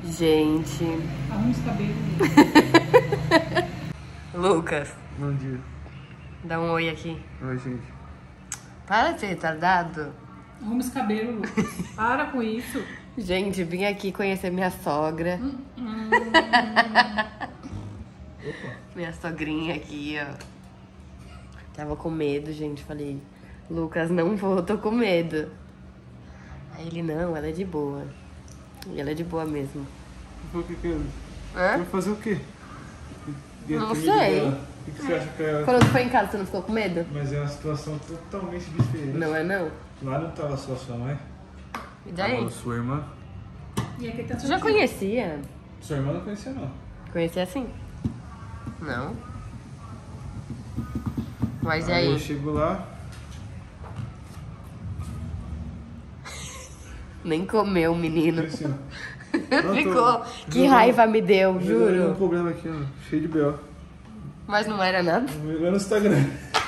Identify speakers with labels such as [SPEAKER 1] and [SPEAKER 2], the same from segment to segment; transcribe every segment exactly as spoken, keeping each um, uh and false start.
[SPEAKER 1] Gente.
[SPEAKER 2] Arruma os cabelos.
[SPEAKER 1] Lucas.
[SPEAKER 3] Bom dia.
[SPEAKER 1] Dá um oi aqui.
[SPEAKER 3] Oi, gente.
[SPEAKER 1] Para de ser retardado.
[SPEAKER 2] Arruma os cabelos, Lucas. Para com isso.
[SPEAKER 1] Gente, vim aqui conhecer minha sogra.
[SPEAKER 2] Hum, hum.
[SPEAKER 1] Minha sogrinha aqui, ó. Tava com medo, gente. Falei, Lucas, não vou, tô com medo. Aí ele, não, ela é de boa. E ela é de boa mesmo.
[SPEAKER 3] O que que eu...
[SPEAKER 1] Hã?
[SPEAKER 3] Vai fazer o quê? Ia
[SPEAKER 1] Não
[SPEAKER 3] ter medo
[SPEAKER 1] sei.
[SPEAKER 3] dela. O que, que você acha que é?
[SPEAKER 1] Quando tu foi em casa, tu não ficou com medo?
[SPEAKER 3] Mas é uma situação totalmente diferente.
[SPEAKER 1] Não é não?
[SPEAKER 3] Lá não tava só sua mãe.
[SPEAKER 1] E daí?
[SPEAKER 3] Tava sua irmã.
[SPEAKER 2] E aqui tá
[SPEAKER 1] Tu já conhecia?
[SPEAKER 3] Sua irmã não conhecia, não.
[SPEAKER 1] Conhecia assim? Não. Mas e
[SPEAKER 3] Aí eu
[SPEAKER 1] aí?
[SPEAKER 3] chego lá,
[SPEAKER 1] Nem comeu o menino.
[SPEAKER 3] e assim, ó. Não,
[SPEAKER 1] Ficou.
[SPEAKER 3] tô-
[SPEAKER 1] Que
[SPEAKER 3] não,
[SPEAKER 1] raiva me deu,
[SPEAKER 3] mas eu tenho um
[SPEAKER 1] juro.
[SPEAKER 3] problema aqui, ó. Cheio de B O.
[SPEAKER 1] Mas não era nada.
[SPEAKER 3] Vai no Instagram.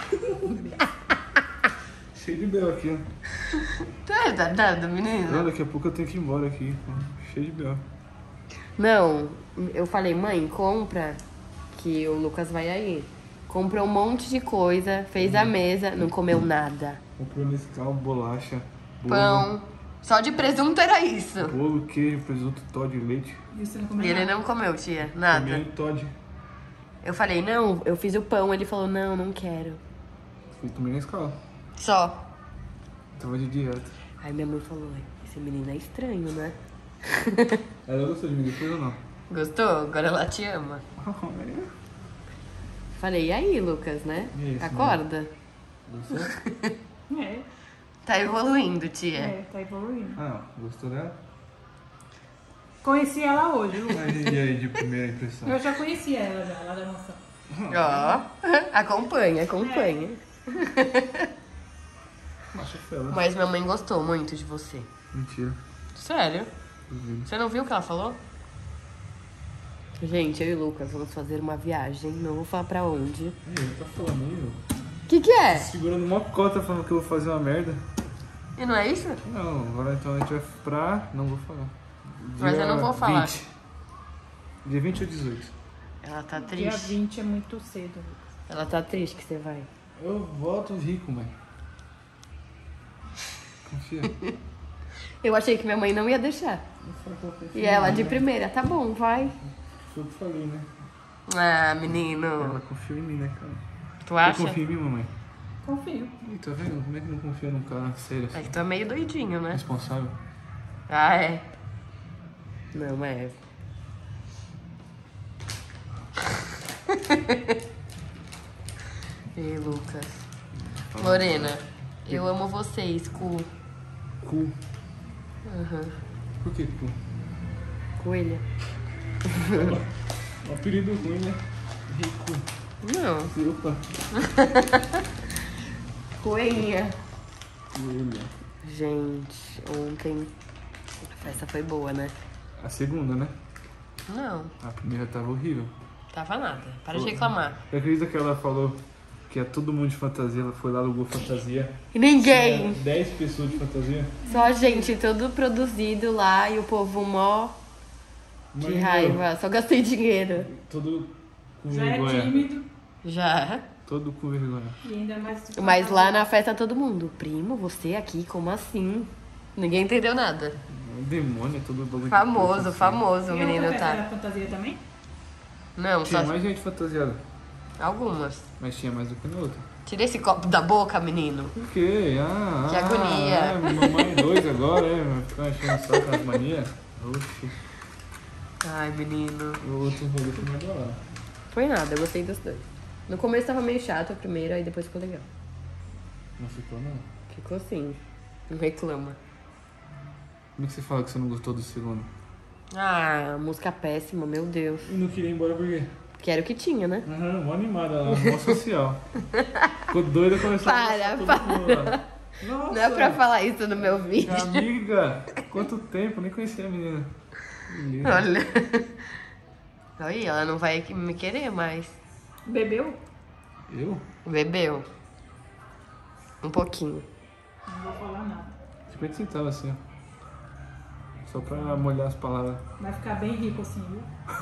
[SPEAKER 3] Cheio de B O aqui, ó.
[SPEAKER 1] Tu é retardado,
[SPEAKER 3] Não,
[SPEAKER 1] menino?
[SPEAKER 3] daqui a pouco eu tenho que ir embora aqui. Ó. Cheio de B O.
[SPEAKER 1] Não, eu falei, mãe, compra que o Lucas vai aí. Comprou um monte de coisa, fez a mesa, não comeu nada.
[SPEAKER 3] Comprei Nescau, bolacha, bolo,
[SPEAKER 1] Pão. Só de presunto era isso.
[SPEAKER 3] bolo, queijo, presunto, Toddy, leite.
[SPEAKER 2] E você não
[SPEAKER 1] E
[SPEAKER 2] comeu
[SPEAKER 1] ele
[SPEAKER 2] nada?
[SPEAKER 1] não comeu, tia, nada.
[SPEAKER 3] Comi Toddy.
[SPEAKER 1] Eu falei, não, eu fiz o pão. Ele falou, não, não quero.
[SPEAKER 3] Fui tomei Nescau.
[SPEAKER 1] Só.
[SPEAKER 3] Tava de dieta.
[SPEAKER 1] Aí minha mãe falou, esse menino é estranho, né?
[SPEAKER 3] Ela gostou de mim depois ou não?
[SPEAKER 1] Gostou? Agora ela te ama. Falei, e aí, Lucas, né?
[SPEAKER 3] E aí,
[SPEAKER 1] Acorda.
[SPEAKER 3] Gostou?
[SPEAKER 2] É,
[SPEAKER 1] Tá evoluindo, tia.
[SPEAKER 2] é, tá evoluindo.
[SPEAKER 3] Ah, gostou dela?
[SPEAKER 2] Conheci ela hoje, Lucas.
[SPEAKER 3] Mas e aí, de primeira impressão?
[SPEAKER 2] Eu já conheci ela já, lá da nossa.
[SPEAKER 1] Ó, acompanha, acompanha.
[SPEAKER 3] Macho fela.
[SPEAKER 1] Mas minha mãe gostou muito de você.
[SPEAKER 3] Mentira.
[SPEAKER 1] Sério?
[SPEAKER 3] Duvido.
[SPEAKER 1] Você não viu o que ela falou? Gente, eu e o Lucas vamos fazer uma viagem. Não vou falar pra onde.
[SPEAKER 3] Ei, tá falando aí, ó.
[SPEAKER 1] O que que é?
[SPEAKER 3] Segurando uma cota falando que eu vou fazer uma merda.
[SPEAKER 1] E não é isso?
[SPEAKER 3] Não, agora então a gente vai pra... Não vou falar.
[SPEAKER 1] Mas eu não vou falar.
[SPEAKER 3] vinte. Dia vinte ou dezoito?
[SPEAKER 1] Ela tá
[SPEAKER 2] Dia
[SPEAKER 1] triste.
[SPEAKER 2] vinte é muito cedo, Lucas.
[SPEAKER 1] Ela tá triste que você vai.
[SPEAKER 3] Eu volto rico, mãe. Confia.
[SPEAKER 1] Eu achei que minha mãe não ia deixar.
[SPEAKER 3] Eu falo que eu confio
[SPEAKER 1] E
[SPEAKER 3] em
[SPEAKER 1] ela
[SPEAKER 3] mim,
[SPEAKER 1] de
[SPEAKER 3] né?
[SPEAKER 1] primeira, tá bom, vai.
[SPEAKER 3] Foi o que eu falei, né?
[SPEAKER 1] Ah,
[SPEAKER 3] Ela
[SPEAKER 1] menino.
[SPEAKER 3] confiou em mim, né, cara?
[SPEAKER 1] Tu
[SPEAKER 3] Você
[SPEAKER 1] acha?
[SPEAKER 3] confia em mim, mamãe?
[SPEAKER 2] Confio.
[SPEAKER 3] Ih, tá vendo? Como é que não confia num cara sério
[SPEAKER 1] É
[SPEAKER 3] assim?
[SPEAKER 1] que tu é meio doidinho, né?
[SPEAKER 3] Responsável?
[SPEAKER 1] Ah, é. Não, é. Ei, Lucas. Lorena, eu amo vocês, cu.
[SPEAKER 3] Cu.
[SPEAKER 1] Aham.
[SPEAKER 3] Por que cu?
[SPEAKER 1] Coelha.
[SPEAKER 3] Um apelido ruim, né? Rico.
[SPEAKER 1] Não.
[SPEAKER 3] Opa.
[SPEAKER 1] Coelhinha.
[SPEAKER 3] Coelha.
[SPEAKER 1] Gente, ontem a festa foi boa, né?
[SPEAKER 3] A segunda, né?
[SPEAKER 1] Não,
[SPEAKER 3] A primeira tava horrível.
[SPEAKER 1] tava nada. Para de reclamar.
[SPEAKER 3] Eu acredito que ela falou que é todo mundo de fantasia. Ela foi lá, alugou fantasia.
[SPEAKER 1] E ninguém.
[SPEAKER 3] Tinha dez pessoas de fantasia.
[SPEAKER 1] Só a gente, tudo produzido lá e o povo mó de
[SPEAKER 3] Mas,
[SPEAKER 1] raiva. Só gastei dinheiro.
[SPEAKER 3] Todo com
[SPEAKER 2] Já é
[SPEAKER 3] vergonha.
[SPEAKER 2] tímido
[SPEAKER 1] Já.
[SPEAKER 3] Todo com vergonha.
[SPEAKER 2] e ainda mais...
[SPEAKER 1] Mas lá na festa todo mundo. Primo, você aqui, como assim? Ninguém entendeu nada.
[SPEAKER 3] Um demônio, todo bagulho. de
[SPEAKER 1] Famoso,
[SPEAKER 3] corpo, assim.
[SPEAKER 1] famoso o
[SPEAKER 2] E a
[SPEAKER 1] menino
[SPEAKER 2] outra festa
[SPEAKER 1] tá.
[SPEAKER 2] era fantasia também?
[SPEAKER 1] Não,
[SPEAKER 3] Tinha
[SPEAKER 1] só
[SPEAKER 3] mais gente fantasiada.
[SPEAKER 1] algumas.
[SPEAKER 3] Mas tinha mais do que na outra.
[SPEAKER 1] Tira esse copo da boca, menino.
[SPEAKER 3] Por quê? Ah,
[SPEAKER 1] Que
[SPEAKER 3] ah,
[SPEAKER 1] agonia.
[SPEAKER 3] É, mamãe dois agora, é? Vai ficar enchendo o saco nas manias. Oxi.
[SPEAKER 1] Ai, menino.
[SPEAKER 3] O outro rolê foi mais da hora.
[SPEAKER 1] Foi nada, eu gostei dos dois. No começo tava meio chato a primeira, aí depois ficou legal.
[SPEAKER 3] Não ficou, não?
[SPEAKER 1] Ficou assim. Não reclama.
[SPEAKER 3] Como é que você fala que você não gostou do segundo?
[SPEAKER 1] Ah, música péssima, meu Deus.
[SPEAKER 3] E não queria ir embora por quê?
[SPEAKER 1] Que era o que tinha, né?
[SPEAKER 3] Aham, mó animada lá, mó social. Ficou doida, começou
[SPEAKER 1] Para,
[SPEAKER 3] a todo
[SPEAKER 1] para.
[SPEAKER 3] mundo lá. Nossa,
[SPEAKER 1] Não é pra falar isso no meu vídeo.
[SPEAKER 3] amiga, quanto tempo, nem conhecia a menina. Beleza.
[SPEAKER 1] Olha. Aí, ela não vai me querer mais.
[SPEAKER 2] Bebeu?
[SPEAKER 3] Eu?
[SPEAKER 1] Bebeu. Um pouquinho.
[SPEAKER 2] Não vou falar nada.
[SPEAKER 3] cinquenta centavos assim, ó. Só pra molhar as palavras.
[SPEAKER 2] Vai ficar bem rico assim, viu?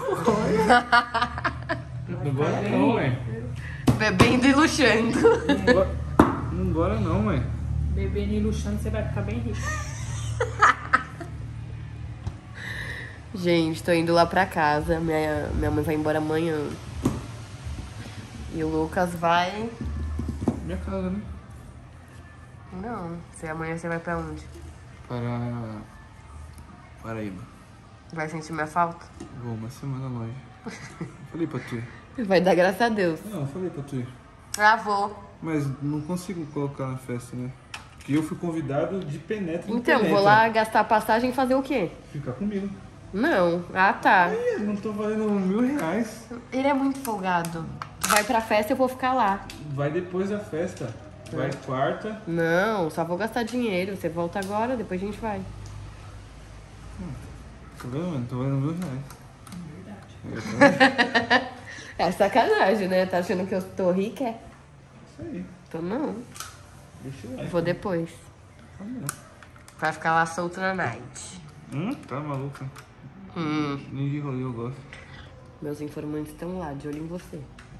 [SPEAKER 3] Não bora não, mãe.
[SPEAKER 1] Bebendo e luxando.
[SPEAKER 3] Não bora- Não bora não, mãe.
[SPEAKER 2] Bebendo e luxando, você vai ficar bem rico.
[SPEAKER 1] Gente, tô indo lá pra casa. Minha, minha mãe vai embora amanhã. E o Lucas vai...
[SPEAKER 3] Minha casa, né?
[SPEAKER 1] Não, se amanhã você vai pra onde?
[SPEAKER 3] Para... Paraíba.
[SPEAKER 1] Vai sentir minha falta?
[SPEAKER 3] Vou uma semana longe. Falei pra tu ir.
[SPEAKER 1] Vai dar graças a Deus.
[SPEAKER 3] Não, falei pra tu ir.
[SPEAKER 1] Ah, vou.
[SPEAKER 3] Mas não consigo colocar na festa, né? Porque eu fui convidado de penetra em
[SPEAKER 1] Então,
[SPEAKER 3] penetra.
[SPEAKER 1] vou lá gastar passagem e fazer o quê?
[SPEAKER 3] Ficar comigo.
[SPEAKER 1] Não. Ah, tá.
[SPEAKER 3] Ih, não tô valendo mil reais.
[SPEAKER 1] Ele é muito folgado. Vai pra festa e eu vou ficar lá.
[SPEAKER 3] Vai depois da festa. Vai quarta.
[SPEAKER 1] Não, só vou gastar dinheiro. Você volta agora, depois a gente vai.
[SPEAKER 3] Tá vendo, mano? Tô valendo mil reais.
[SPEAKER 2] Verdade.
[SPEAKER 1] É sacanagem, né? Tá achando que eu tô rica? É?
[SPEAKER 3] Isso aí.
[SPEAKER 1] Tô não.
[SPEAKER 3] Deixa eu
[SPEAKER 1] Eu vou depois.
[SPEAKER 3] Ah, não.
[SPEAKER 1] Vai ficar lá solto na night.
[SPEAKER 3] Hum? Tá maluca?
[SPEAKER 1] Hum.
[SPEAKER 3] Nem de rolê eu gosto.
[SPEAKER 1] Meus informantes estão lá, de olho em você.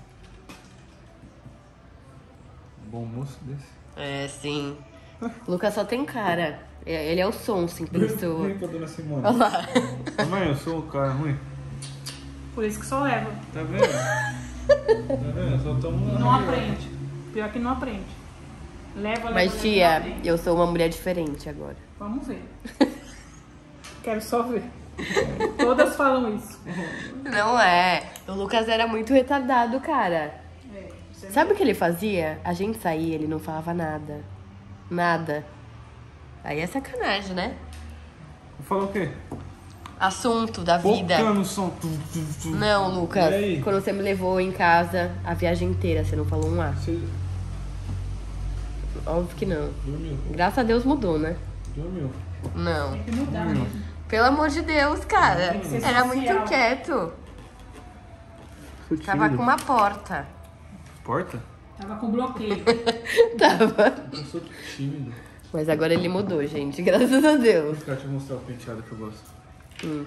[SPEAKER 3] Bom moço desse.
[SPEAKER 1] É, sim. Lucas só tem cara. É- Ele é o som, sim, pessoa.
[SPEAKER 3] Vem pra dona Simone.
[SPEAKER 1] Olha lá.
[SPEAKER 3] Mãe, eu sou um cara ruim.
[SPEAKER 2] Por isso que só leva.
[SPEAKER 3] Tá vendo? Tá vendo? Só tomo
[SPEAKER 2] E não aprende. Pior que não aprende. Leva, leva,
[SPEAKER 1] Mas,
[SPEAKER 2] leva,
[SPEAKER 1] tia,
[SPEAKER 2] não aprende.
[SPEAKER 1] eu sou uma mulher diferente agora.
[SPEAKER 2] Vamos ver. Quero só ver. Todas falam isso.
[SPEAKER 1] Não é. O Lucas era muito retardado, cara.
[SPEAKER 2] É, você
[SPEAKER 1] Sabe o que ele fazia? A gente saía, ele não falava nada. Nada. Aí é sacanagem, né?
[SPEAKER 3] Fala o quê?
[SPEAKER 1] Assunto da vida.
[SPEAKER 3] Focando o som. Tu, tu, tu.
[SPEAKER 1] Não, Lucas.
[SPEAKER 3] E aí?
[SPEAKER 1] Quando você me levou em casa a viagem inteira, você não falou um A.
[SPEAKER 3] Você
[SPEAKER 1] Óbvio que não.
[SPEAKER 3] dormiu.
[SPEAKER 1] Graças a Deus mudou, né?
[SPEAKER 3] Dormiu.
[SPEAKER 1] Não.
[SPEAKER 2] tem que mudar mesmo.
[SPEAKER 1] Pelo amor de Deus, cara.
[SPEAKER 2] Tem que ser
[SPEAKER 1] Era
[SPEAKER 2] social.
[SPEAKER 1] muito quieto.
[SPEAKER 3] Sou
[SPEAKER 1] Tava
[SPEAKER 3] tímido.
[SPEAKER 1] com uma porta.
[SPEAKER 3] Porta?
[SPEAKER 2] Tava com bloqueio.
[SPEAKER 1] Tava.
[SPEAKER 3] Eu sou tímido.
[SPEAKER 1] Mas agora ele mudou, gente. Graças a Deus.
[SPEAKER 3] Vou ficar te mostrar o penteado que eu gosto.
[SPEAKER 1] Hum.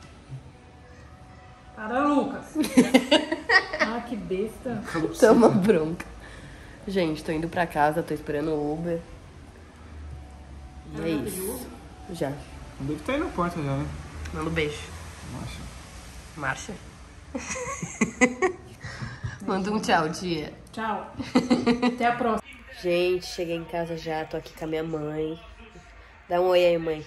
[SPEAKER 2] Para, Lucas. Ah, que besta.
[SPEAKER 1] Toma bronca. Gente, tô indo pra casa, tô esperando o Uber. E é
[SPEAKER 2] Já pediu
[SPEAKER 1] isso.
[SPEAKER 2] Uber?
[SPEAKER 1] Já.
[SPEAKER 3] Deve estar aí na porta já, né?
[SPEAKER 1] Manda um beijo.
[SPEAKER 3] Marcha.
[SPEAKER 1] Marcha. Manda um tchau, tia.
[SPEAKER 2] Tchau. Até a próxima.
[SPEAKER 1] Gente, cheguei em casa já, tô aqui com a minha mãe. Dá um oi aí, mãe.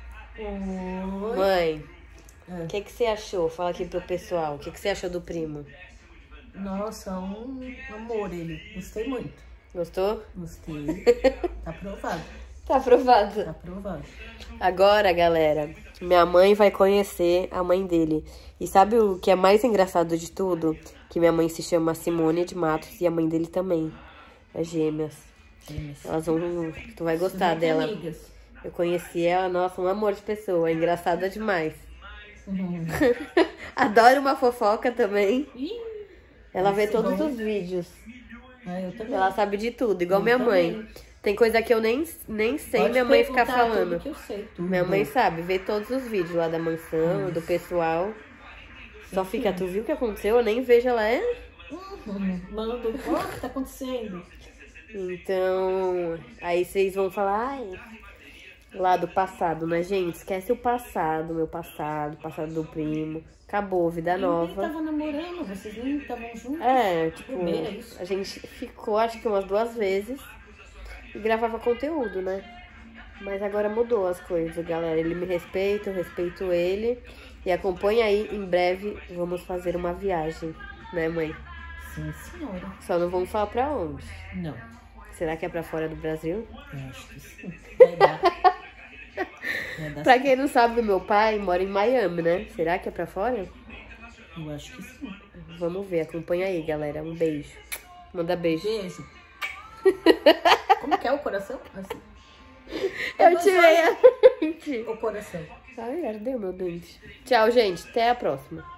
[SPEAKER 4] Oi.
[SPEAKER 1] Mãe, o que, que você achou? Fala aqui pro pessoal. O que, que você achou do primo?
[SPEAKER 4] Nossa, um amor ele. Gostei muito.
[SPEAKER 1] Gostou?
[SPEAKER 4] Gostei. Tá aprovado.
[SPEAKER 1] Tá aprovado.
[SPEAKER 4] Tá aprovado.
[SPEAKER 1] Agora, galera, minha mãe vai conhecer a mãe dele. E sabe o que é mais engraçado de tudo? Que minha mãe se chama Simone de Matos e a mãe dele também. É gêmeas.
[SPEAKER 4] Gêmeas.
[SPEAKER 1] Elas vão... Tu vai gostar
[SPEAKER 4] Muito
[SPEAKER 1] dela.
[SPEAKER 4] amigas.
[SPEAKER 1] Eu conheci ela, nossa, um amor de pessoa. Engraçada demais.
[SPEAKER 4] Uhum.
[SPEAKER 1] Adoro uma fofoca também.
[SPEAKER 4] Ih,
[SPEAKER 1] Ela vê
[SPEAKER 4] Esse
[SPEAKER 1] todos
[SPEAKER 4] bom.
[SPEAKER 1] os vídeos.
[SPEAKER 4] ah, eu também.
[SPEAKER 1] Ela sabe de tudo, igual
[SPEAKER 4] Eu
[SPEAKER 1] minha
[SPEAKER 4] também.
[SPEAKER 1] mãe. Tem coisa que eu nem, nem sei
[SPEAKER 4] Pode
[SPEAKER 1] minha mãe ficar
[SPEAKER 4] perguntar
[SPEAKER 1] falando.
[SPEAKER 4] tudo que eu sei, tudo.
[SPEAKER 1] Minha mãe sabe, vê todos os vídeos lá da mansão, do pessoal. Só fica, tu viu o que aconteceu? Eu nem vejo ela, é?
[SPEAKER 4] Uhum. Manda, ó, o que tá acontecendo?
[SPEAKER 1] Então, aí vocês vão falar, ai, lá do passado, né, gente? Esquece o passado, meu passado, o passado do primo. Acabou, vida
[SPEAKER 4] Ninguém
[SPEAKER 1] nova.
[SPEAKER 4] tava namorando, vocês nem estavam juntos.
[SPEAKER 1] É, tipo,
[SPEAKER 4] Bobeira isso.
[SPEAKER 1] a gente ficou acho que umas duas vezes e gravava conteúdo, né? Mas agora mudou as coisas, galera. Ele me respeita, eu respeito ele. E acompanha aí, em breve vamos fazer uma viagem, né, mãe?
[SPEAKER 4] Sim, senhora.
[SPEAKER 1] Só não vamos falar pra onde.
[SPEAKER 4] Não,
[SPEAKER 1] Será que é pra fora do Brasil?
[SPEAKER 4] eu acho que sim. Vai dar. Vai dar
[SPEAKER 1] Pra quem não sabe, meu pai mora em Miami, né? Será que é pra fora?
[SPEAKER 4] Eu acho que sim.
[SPEAKER 1] Vamos ver, acompanha aí, galera. Um beijo. Manda beijo.
[SPEAKER 4] Beijo. Como que é o coração? Assim.
[SPEAKER 1] Eu tirei a dente.
[SPEAKER 4] O coração.
[SPEAKER 1] Ai, ardeu meu dente. Tchau, gente. Até a próxima.